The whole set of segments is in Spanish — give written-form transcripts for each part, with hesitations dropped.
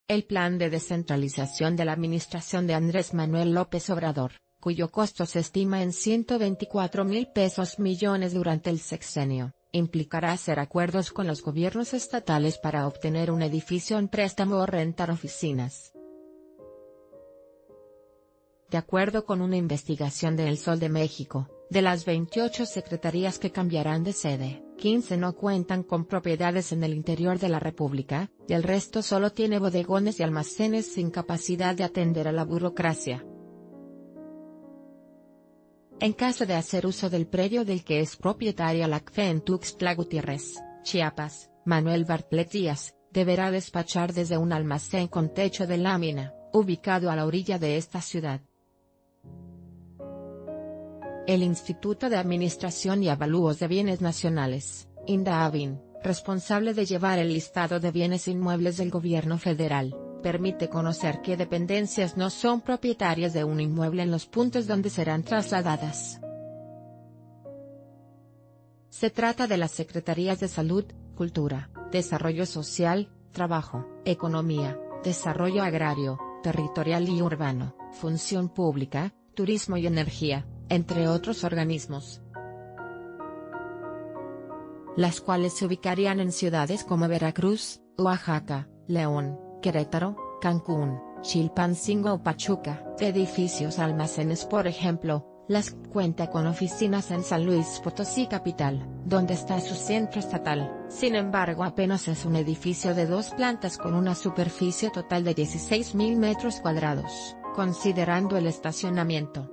El plan de descentralización de la administración de Andrés Manuel López Obrador, cuyo costo se estima en 124.000 pesos millones durante el sexenio, implicará hacer acuerdos con los gobiernos estatales para obtener un edificio en préstamo o rentar oficinas. De acuerdo con una investigación de El Sol de México, de las 28 secretarías que cambiarán de sede, 15 no cuentan con propiedades en el interior de la República, y el resto solo tiene bodegones y almacenes sin capacidad de atender a la burocracia. En caso de hacer uso del predio del que es propietaria la CFE en Tuxtla Gutiérrez, Chiapas, Manuel Bartlett Díaz, deberá despachar desde un almacén con techo de lámina, ubicado a la orilla de esta ciudad. El Instituto de Administración y Avalúos de Bienes Nacionales, INDABIN, responsable de llevar el listado de bienes inmuebles del gobierno federal, permite conocer qué dependencias no son propietarias de un inmueble en los puntos donde serán trasladadas. Se trata de las Secretarías de Salud, Cultura, Desarrollo Social, Trabajo, Economía, Desarrollo Agrario, Territorial y Urbano, Función Pública, Turismo y Energía, entre otros organismos, las cuales se ubicarían en ciudades como Veracruz, Oaxaca, León, Querétaro, Cancún, Chilpancingo o Pachuca. Edificios almacenes por ejemplo, las cuenta con oficinas en San Luis Potosí capital, donde está su centro estatal, sin embargo apenas es un edificio de 2 plantas con una superficie total de 16.000 metros cuadrados, considerando el estacionamiento.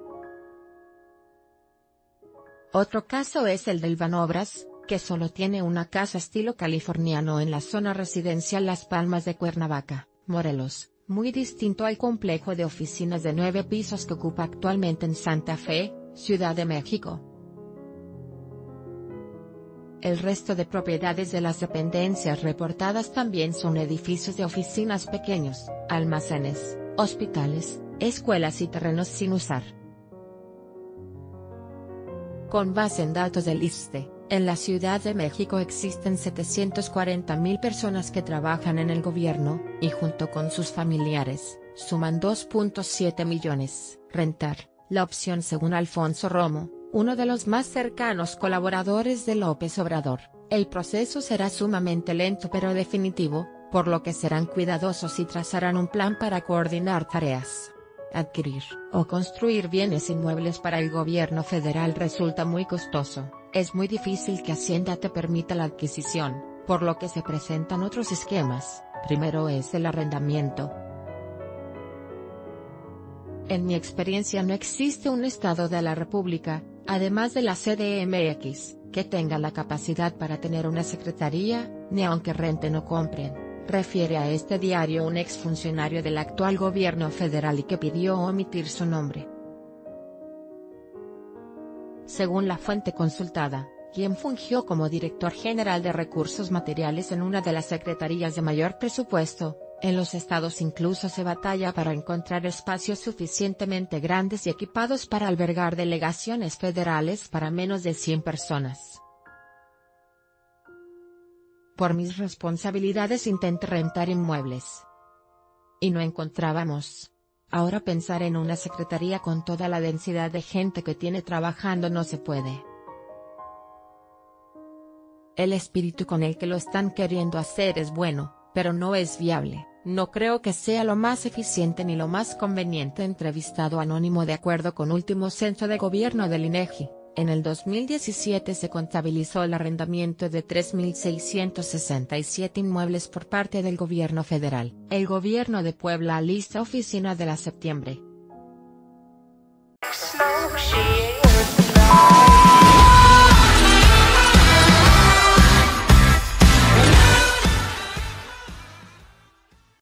Otro caso es el del Banobras, que solo tiene una casa estilo californiano en la zona residencial Las Palmas de Cuernavaca, Morelos, muy distinto al complejo de oficinas de 9 pisos que ocupa actualmente en Santa Fe, Ciudad de México. El resto de propiedades de las dependencias reportadas también son edificios de oficinas pequeños, almacenes, hospitales, escuelas y terrenos sin usar. Con base en datos del ISSSTE, en la Ciudad de México existen 740.000 personas que trabajan en el gobierno, y junto con sus familiares, suman 2.7 millones. Rentar, la opción según Alfonso Romo, uno de los más cercanos colaboradores de López Obrador. El proceso será sumamente lento pero definitivo, por lo que serán cuidadosos y trazarán un plan para coordinar tareas. Adquirir o construir bienes inmuebles para el gobierno federal resulta muy costoso, es muy difícil que Hacienda te permita la adquisición, por lo que se presentan otros esquemas. Primero es el arrendamiento. En mi experiencia no existe un estado de la República, además de la CDMX, que tenga la capacidad para tener una secretaría, ni aunque renten o compren. Refiere a este diario un exfuncionario del actual gobierno federal y que pidió omitir su nombre. Según la fuente consultada, quien fungió como director general de recursos materiales en una de las secretarías de mayor presupuesto, en los estados incluso se batalla para encontrar espacios suficientemente grandes y equipados para albergar delegaciones federales para menos de 100 personas. Por mis responsabilidades intenté rentar inmuebles. Y no encontrábamos. Ahora pensar en una secretaría con toda la densidad de gente que tiene trabajando no se puede. El espíritu con el que lo están queriendo hacer es bueno, pero no es viable. No creo que sea lo más eficiente ni lo más conveniente. Entrevistado anónimo. De acuerdo con último censo de gobierno del INEGI. En el 2017 se contabilizó el arrendamiento de 3.667 inmuebles por parte del gobierno federal. El gobierno de Puebla alista oficina de la septiembre.